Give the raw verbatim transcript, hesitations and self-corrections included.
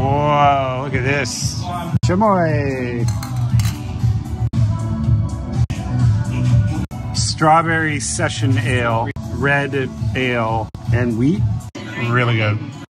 Whoa, look at this. Chamoy. Strawberry session ale, red ale, and wheat. Really good.